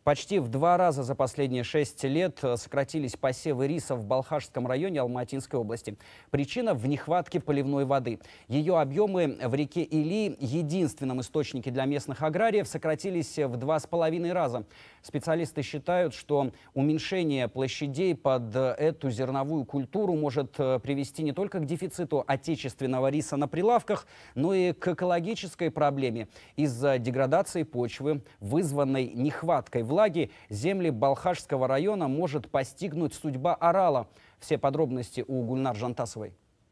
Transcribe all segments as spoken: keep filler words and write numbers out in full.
Почти в два раза за последние шесть лет сократились посевы риса в Балхашском районе Алматинской области. Причина в нехватке поливной воды. Ее объемы в реке Или, единственном источнике для местных аграриев, сократились в два с половиной раза. Специалисты считают, что уменьшение площадей под эту зерновую культуру может привести не только к дефициту отечественного риса на прилавках, но и к экологической проблеме. Из-за деградации почвы, вызванной нехваткой влаги, влаги, земли Балхашского района может постигнуть судьба орала. Все подробности у Гульнар Жантасовой.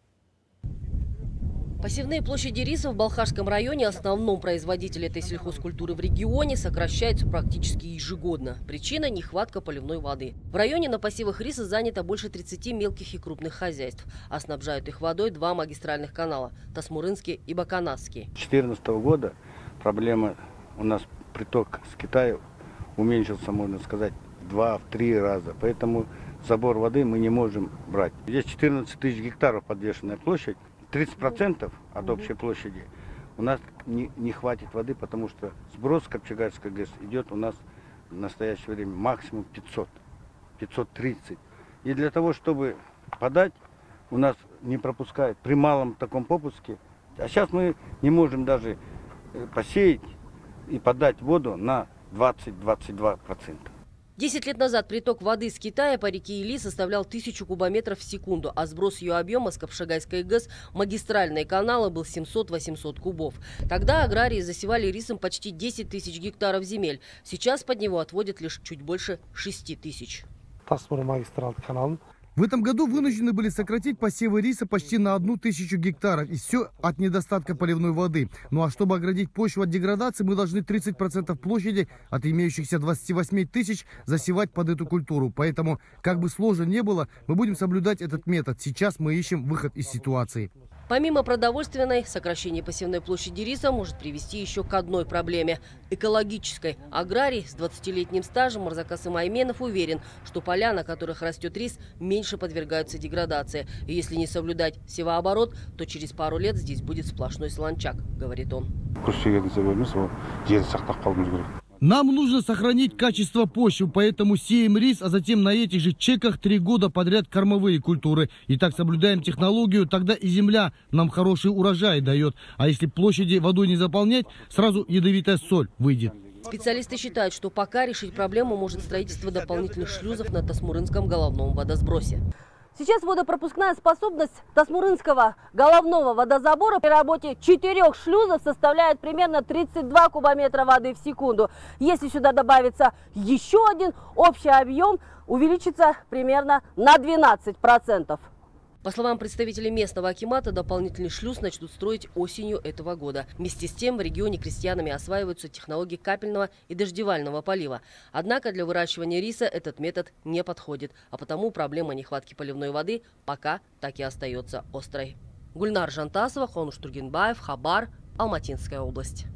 Посевные площади риса в Балхашском районе, основном производителе этой сельхозкультуры в регионе, сокращаются практически ежегодно. Причина – нехватка поливной воды. В районе на посевах риса занято больше тридцати мелких и крупных хозяйств, а снабжают их водой два магистральных канала – Тасмурынский и Баканасский. С две тысячи четырнадцатого года проблема у нас приток с Китая уменьшился, можно сказать, в два-три раза. Поэтому забор воды мы не можем брать. Здесь четырнадцать тысяч гектаров подвешенная площадь. тридцать процентов от общей площади у нас не, не хватит воды, потому что сброс Капчагайской ГЭС идет у нас в настоящее время максимум пятьсот, пятьсот тридцать. И для того, чтобы подать, у нас не пропускают при малом таком попуске. А сейчас мы не можем даже посеять и подать воду на двадцать-двадцать два процента. Десять лет назад приток воды с Китая по реке Или составлял тысячу кубометров в секунду, а сброс ее объема с Капшагайской ГЭС в магистральные каналы был семьсот-восемьсот кубов. Тогда аграрии засевали рисом почти десять тысяч гектаров земель. Сейчас под него отводят лишь чуть больше шести тысяч. В этом году вынуждены были сократить посевы риса почти на одну тысячу гектаров. И все от недостатка поливной воды. Ну а чтобы оградить почву от деградации, мы должны тридцать процентов площади от имеющихся двадцати восьми тысяч засевать под эту культуру. Поэтому, как бы сложно не было, мы будем соблюдать этот метод. Сейчас мы ищем выход из ситуации. Помимо продовольственной, сокращение посевной площади риса может привести еще к одной проблеме – экологической. Аграрий с двадцатилетним стажем Марзакас Айменов уверен, что поля, на которых растет рис, меньше подвергаются деградации. И если не соблюдать севооборот, то через пару лет здесь будет сплошной солончак, говорит он. Нам нужно сохранить качество почвы, поэтому сеем рис, а затем на этих же чеках три года подряд кормовые культуры. И так соблюдаем технологию, тогда и земля нам хороший урожай дает. А если площади водой не заполнять, сразу ядовитая соль выйдет. Специалисты считают, что пока решить проблему может строительство дополнительных шлюзов на Тасмурынском головном водосбросе. Сейчас водопропускная способность Тасмурынского головного водозабора при работе четырех шлюзов составляет примерно тридцать два кубометра воды в секунду. Если сюда добавится еще один, общий объем увеличится примерно на двенадцать процентов. По словам представителей местного акимата, дополнительный шлюз начнут строить осенью этого года. Вместе с тем в регионе крестьянами осваиваются технологии капельного и дождевального полива. Однако для выращивания риса этот метод не подходит, а потому проблема нехватки поливной воды пока так и остается острой. Гульнар Жантасова, Хонуш Тургенбаев, Хабар, Алматинская область.